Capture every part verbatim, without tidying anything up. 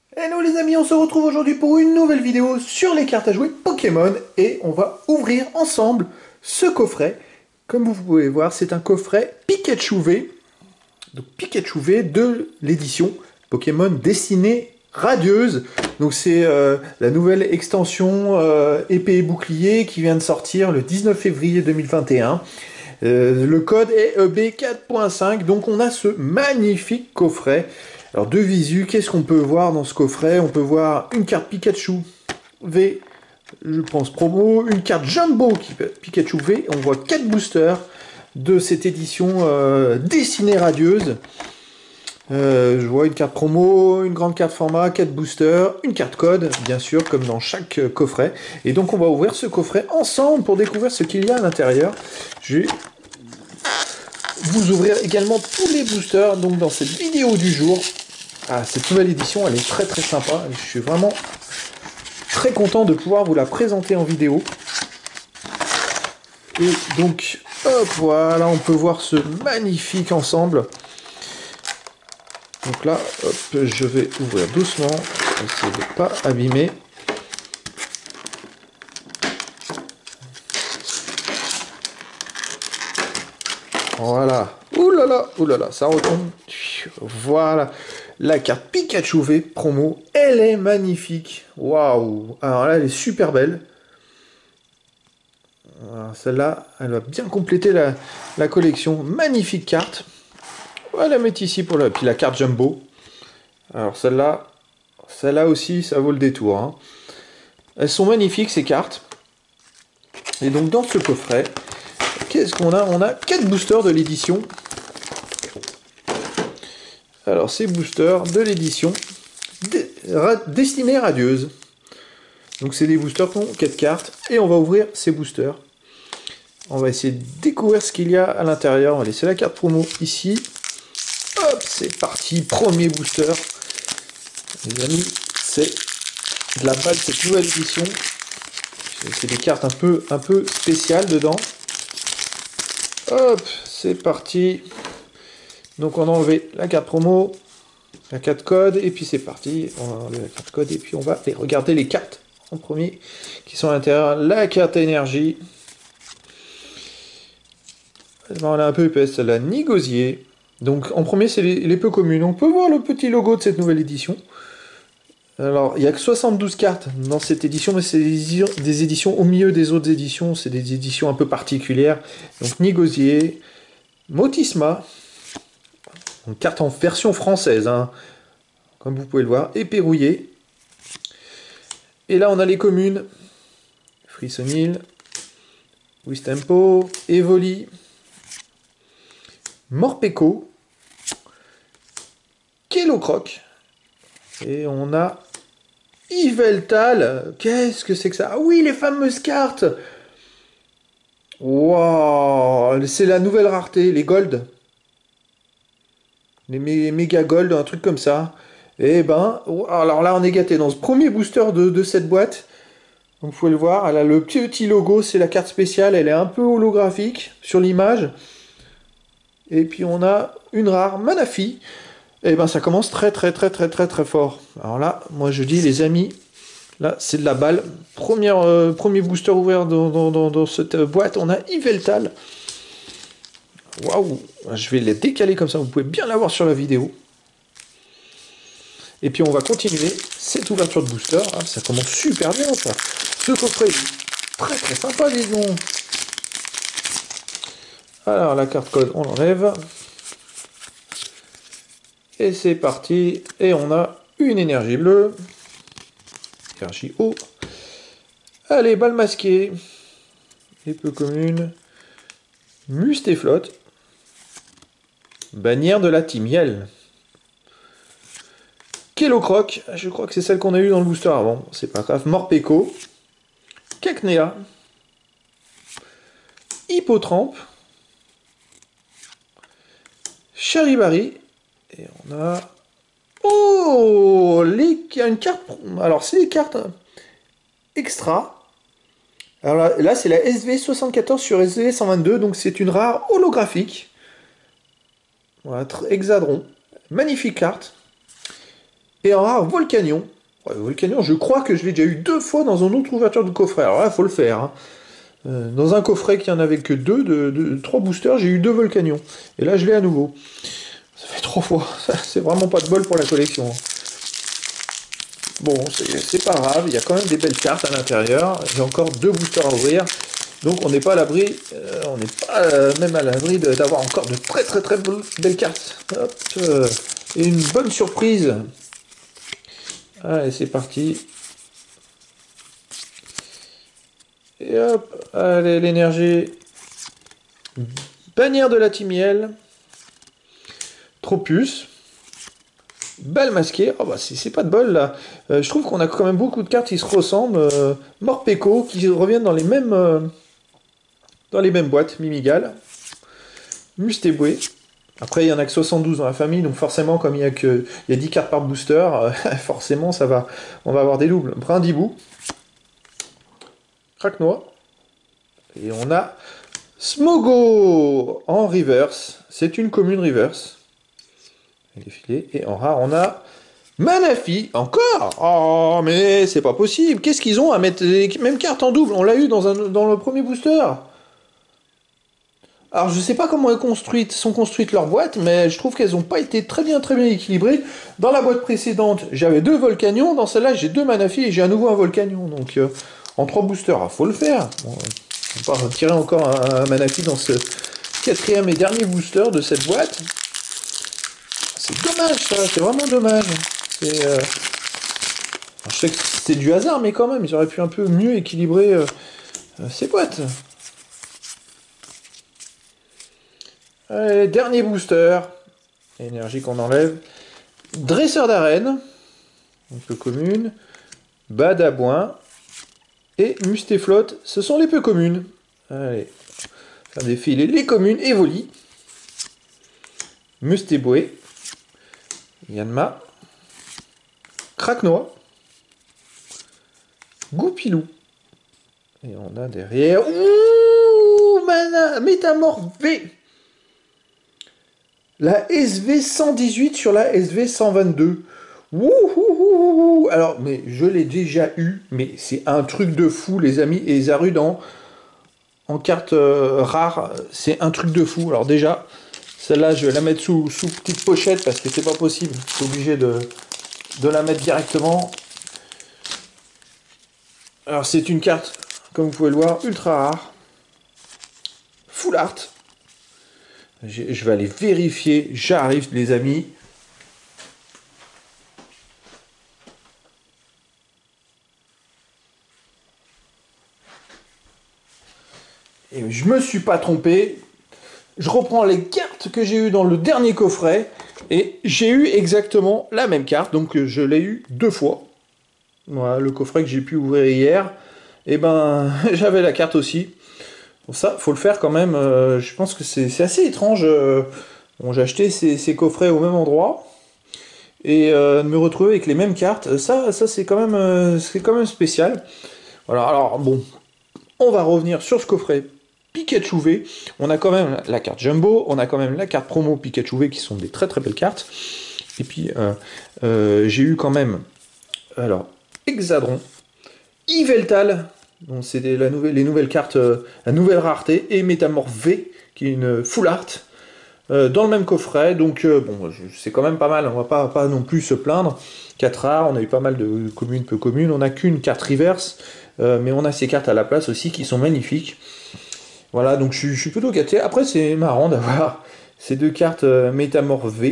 Hello les amis, on se retrouve aujourd'hui pour une nouvelle vidéo sur les cartes à jouer Pokémon et on va ouvrir ensemble ce coffret. Comme vous pouvez voir, c'est un coffret Pikachu V, donc Pikachu V de l'édition Pokémon Destinée Radieuse. Donc c'est euh, la nouvelle extension euh, épée et bouclier qui vient de sortir le dix-neuf février deux mille vingt et un. Euh, le code est E B quatre point cinq, donc on a ce magnifique coffret. Alors de visu, qu'est-ce qu'on peut voir dans ce coffret? On peut voir une carte Pikachu V, je pense promo, une carte Jumbo qui Pikachu V, on voit quatre boosters de cette édition euh, Destinée Radieuse. Euh, je vois une carte promo, une grande carte format, quatre boosters, une carte code, bien sûr, comme dans chaque euh, coffret. Et donc on va ouvrir ce coffret ensemble pour découvrir ce qu'il y a à l'intérieur. Je vais vous ouvrir également tous les boosters donc dans cette vidéo du jour. Ah, cette nouvelle édition, elle est très très sympa. Je suis vraiment très content de pouvoir vous la présenter en vidéo. Et donc, hop, voilà, on peut voir ce magnifique ensemble. Donc là, hop, je vais ouvrir doucement, essayer de ne pas abîmer. Voilà. Ouh là là, ouh là là, ça retombe. Voilà. La carte Pikachu V promo, elle est magnifique. Waouh. Alors là, elle est super belle. Celle-là, elle va bien compléter la, la collection. Magnifique carte. On va la mettre ici pour la... Puis la carte Jumbo. Alors celle-là, celle-là aussi, ça vaut le détour. Hein. Elles sont magnifiques, ces cartes. Et donc, dans ce coffret, qu'est-ce qu'on a? On a quatre boosters de l'édition. Alors, ces boosters de l'édition Destinée Radieuse. Donc, c'est des boosters qui ont quatre cartes. Et on va ouvrir ces boosters. On va essayer de découvrir ce qu'il y a à l'intérieur. On va laisser la carte promo ici. Hop, c'est parti. Premier booster. Les amis, c'est de la balle cette nouvelle édition. C'est des cartes un peu, un peu spéciales dedans. Hop, c'est parti. Donc on a enlevé la carte promo, la carte code, et puis c'est parti. On va enlever la carte code, et puis on va aller regarder les cartes en premier, qui sont à l'intérieur. La carte énergie. On a un peu épaisse, la Nigosier. Donc en premier, c'est les, les peu communes. On peut voir le petit logo de cette nouvelle édition. Alors, il n'y a que soixante-douze cartes dans cette édition, mais c'est des, des éditions au milieu des autres éditions. C'est des éditions un peu particulières. Donc Nigosier, Motisma. Une carte en version française, hein, comme vous pouvez le voir, épée rouillée. Et là, on a les communes. Frissonil, Wistempo, Evoli, Morpeko, Kellocroc. Et on a Yveltal. Qu'est-ce que c'est que ça? Ah oui, les fameuses cartes. Waouh, c'est la nouvelle rareté, les gold. Les méga gold, un truc comme ça. Et ben, alors là on est gâté dans ce premier booster de, de cette boîte. Donc vous pouvez le voir, elle a le petit logo, c'est la carte spéciale, elle est un peu holographique sur l'image. Et puis on a une rare Manafi. Et ben ça commence très très très très très très fort. Alors là, moi je dis les amis, là c'est de la balle. Première, euh, premier booster ouvert dans, dans, dans, dans cette boîte, on a Yveltal. Waouh, je vais les décaler comme ça, vous pouvez bien l'avoir sur la vidéo. Et puis on va continuer cette ouverture de booster. Ah, ça commence super bien ça. Ce coffret est très très sympa, disons. Alors la carte code, on l'enlève. Et c'est parti. Et on a une énergie bleue. Énergie eau. Allez, balle masquée. Et peu commune. Mustéflotte. Bannière de la Team Yell. Kellocroc, je crois que c'est celle qu'on a eue dans le booster avant, c'est pas grave. Morpeko. Cacnea. Hippotrampe. Charibari. Et on a... Oh, les... une carte... Alors, c'est les cartes extra. Alors là, là c'est la S V soixante-quatorze sur S V cent vingt-deux, donc c'est une rare holographique. Voilà, Hexadron. Magnifique carte. Et en rare, Volcanion. Ouais, Volcanion, je crois que je l'ai déjà eu deux fois dans une autre ouverture de coffret. Alors là, il faut le faire. Hein. Euh, dans un coffret qui en avait que deux, de, de, de trois boosters, j'ai eu deux Volcanions. Et là, je l'ai à nouveau. Ça fait trois fois. C'est vraiment pas de bol pour la collection. Hein. Bon, c'est pas grave, il y a quand même des belles cartes à l'intérieur. J'ai encore deux boosters à ouvrir. Donc on n'est pas à l'abri, euh, on n'est pas euh, même à l'abri d'avoir encore de très très très belles cartes. Hop, euh, et une bonne surprise. Allez, c'est parti. Et hop, allez, l'énergie. Bannière de la Timiel. Tropius. Balle masquée. Oh bah c'est pas de bol là. Euh, je trouve qu'on a quand même beaucoup de cartes qui se ressemblent. Euh, Morpeko qui reviennent dans les mêmes euh, dans les mêmes boîtes. Mimigal. Mustéboué. Après, il n'y en a que soixante-douze dans la famille, donc forcément, comme il y a que il y a dix cartes par booster, euh, forcément, ça va, on va avoir des doubles. Brindibou, Craquenois, et on a Smogo en reverse. C'est une commune reverse. Elle est filée. Et en rare, on a Manafi, encore. Oh, mais c'est pas possible. Qu'est-ce qu'ils ont à mettre les mêmes cartes en double? On l'a eu dans, un, dans le premier booster. Alors je sais pas comment elles construites, sont construites leurs boîtes, mais je trouve qu'elles n'ont pas été très bien très bien équilibrées. Dans la boîte précédente, j'avais deux Volcanions, dans celle-là j'ai deux Manafi et j'ai à nouveau un Volcanion. Donc euh, en trois boosters, il faut le faire. Bon, on va pas retirer encore un, un Manafi dans ce quatrième et dernier booster de cette boîte. C'est dommage ça, c'est vraiment dommage. Euh... Je sais que c'est du hasard, mais quand même, ils auraient pu un peu mieux équilibrer euh, euh, ces boîtes. Allez, dernier booster. Énergie qu'on enlève. Dresseur d'arène. Un peu commune. Badabouin. Et Mustéflotte. Ce sont les peu communes. Allez. Faire défiler les communes. Evoli. Mustéboué. Yanma. Craquenois. Goupilou. Et on a derrière... Ouh, mana, Métamorphe V. La S V cent dix-huit sur la S V cent vingt-deux. Wouhouhouhou. Alors, mais je l'ai déjà eu, mais c'est un truc de fou, les amis. Et les Arudans, en carte euh, rare, c'est un truc de fou. Alors déjà, celle-là, je vais la mettre sous, sous petite pochette parce que c'est pas possible. Je suis obligé de, de la mettre directement. Alors, c'est une carte, comme vous pouvez le voir, ultra rare. Full art. Je vais aller vérifier. J'arrive, les amis. Et je me suis pas trompé. Je reprends les cartes que j'ai eues dans le dernier coffret. Et j'ai eu exactement la même carte. Donc je l'ai eu deux fois. Voilà, le coffret que j'ai pu ouvrir hier. Et ben, j'avais la carte aussi. Pour ça, faut le faire quand même. Euh, je pense que c'est assez étrange. Euh, bon, j'ai acheté ces, ces coffrets au même endroit. Et euh, de me retrouver avec les mêmes cartes, ça, ça c'est quand même, euh, c'est quand même spécial. Voilà, alors bon, on va revenir sur ce coffret Pikachu V. On a quand même la carte Jumbo, on a quand même la carte promo Pikachu V qui sont des très très belles cartes. Et puis euh, euh, j'ai eu quand même, alors, Hexadron, Yveltal. Donc c'est la nouvelle, les nouvelles cartes, euh, la nouvelle rareté, et Métamorphe V, qui est une full art, euh, dans le même coffret, donc euh, bon, c'est quand même pas mal, on va pas, pas non plus se plaindre. quatre rares, on a eu pas mal de communes, peu communes, on n'a qu'une carte reverse, euh, mais on a ces cartes à la place aussi qui sont magnifiques. Voilà, donc je, je suis plutôt gâté. Après c'est marrant d'avoir ces deux cartes euh, Métamorphe V.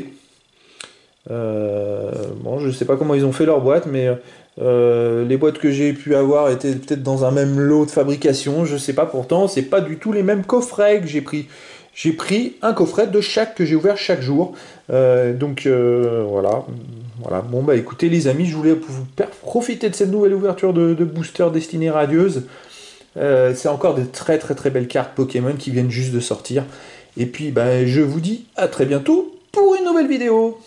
Euh, bon, je sais pas comment ils ont fait leur boîte, mais euh, les boîtes que j'ai pu avoir étaient peut-être dans un même lot de fabrication, je sais pas. Pourtant, c'est pas du tout les mêmes coffrets que j'ai pris. J'ai pris un coffret de chaque que j'ai ouvert chaque jour. Euh, donc euh, voilà, voilà. Bon bah écoutez les amis, je voulais vous faire profiter de cette nouvelle ouverture de, de booster destinée radieuse. Euh, c'est encore de très très très belles cartes Pokémon qui viennent juste de sortir. Et puis bah je vous dis à très bientôt pour une nouvelle vidéo.